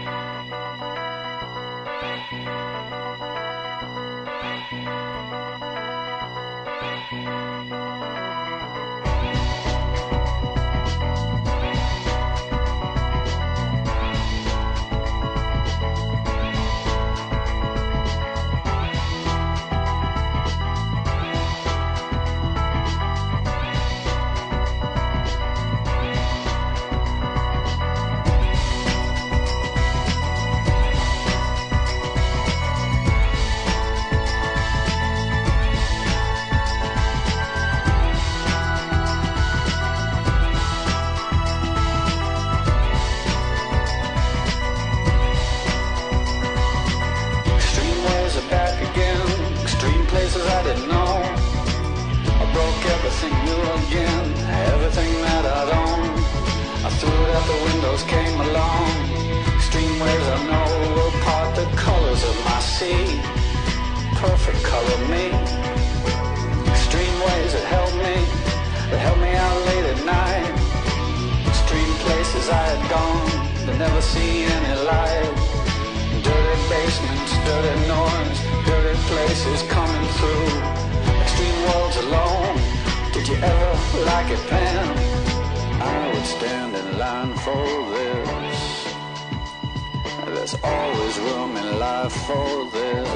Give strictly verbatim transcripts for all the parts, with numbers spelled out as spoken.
Everything new again, everything that I'd owned, I threw it out the windows, came along. Extreme waves I know will part the colors of my sea, perfect color me. Extreme waves that held me, that held me out late at night. Extreme places I had gone, that never see any light. Dirty basements, dirty noise, dirty places coming through. Extreme worlds alone. Did you ever like it, Pam? I would stand in line for this. There's always room in life for this.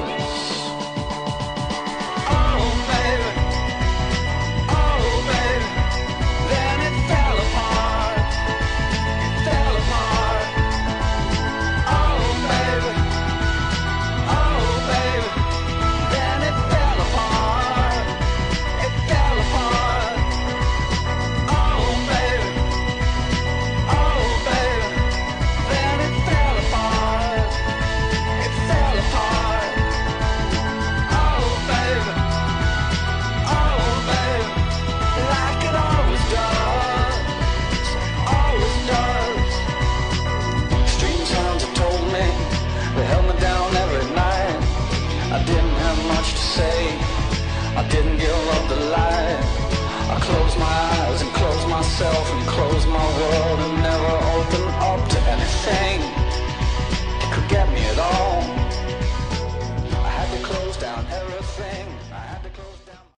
Oh, baby. Oh, baby. Then it fell apart. It fell apart. Oh, baby. Oh, baby. Then it fell apart. It fell apart. Oh, baby. Oh, baby. Then it fell apart. It fell apart. Oh, baby. Oh, baby. Like it always does. Always does. Extreme sounds have told me, they held me down every night. I didn't have much to say, I didn't give up the light. I closed my eyes and closed myself and closed my world and never opened